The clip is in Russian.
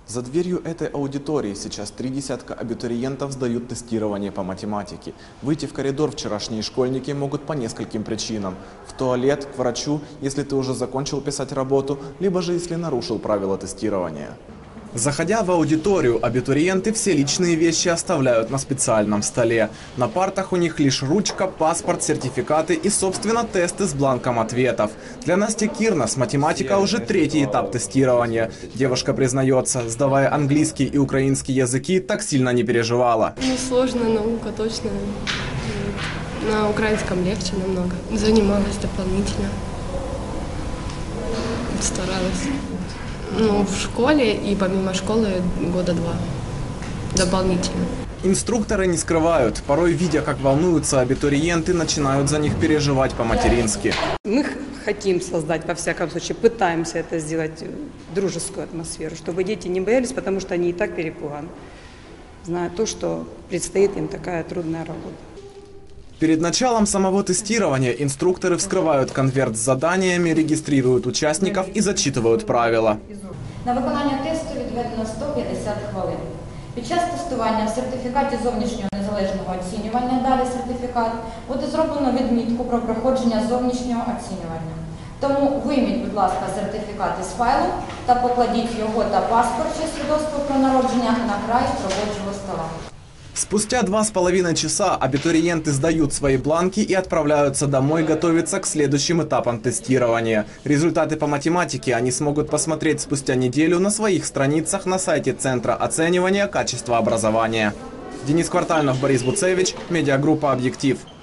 За дверью этой аудитории сейчас 3 десятка абитуриентов сдают тестирование по математике. Выйти в коридор вчерашние школьники могут по нескольким причинам. В туалет, к врачу, если ты уже закончил писать работу, либо же если нарушил правила тестирования. Заходя в аудиторию, абитуриенты все личные вещи оставляют на специальном столе. На партах у них лишь ручка, паспорт, сертификаты и, собственно, тесты с бланком ответов. Для Насти Кирнос математика уже 3-й этап тестирования. Девушка признается, сдавая английский и украинский языки, так сильно не переживала. Сложная наука, точно. На украинском легче намного. Занималась дополнительно. Старалась. В школе и помимо школы года 2 дополнительно. Инструкторы не скрывают. Порой, видя, как волнуются абитуриенты, начинают за них переживать по-матерински. Мы хотим создать, во всяком случае, пытаемся это сделать, дружескую атмосферу, чтобы дети не боялись, потому что они и так перепуганы, зная то, что предстоит им такая трудная работа. Перед началом самого тестирования инструкторы вскрывают конверт с заданиями, регистрируют участников и зачитывают правила. На виконання тесту відведено 150 хвилин. Під час тестування в сертифікаті зовнішнього незалежного оцінювання, далі сертифікат, буде зроблено відмітку про проходження зовнішнього оцінювання. Тому вийміть, будь ласка, сертифікат із файлу та покладіть його та паспорт чи свідоцтво про народження на край робочого стола. Спустя 2,5 часа абитуриенты сдают свои бланки и отправляются домой готовиться к следующим этапам тестирования. Результаты по математике они смогут посмотреть спустя неделю на своих страницах на сайте Центра оценивания качества образования. Денис Квартальнов, Борис Буцевич, медиагруппа «Объектив».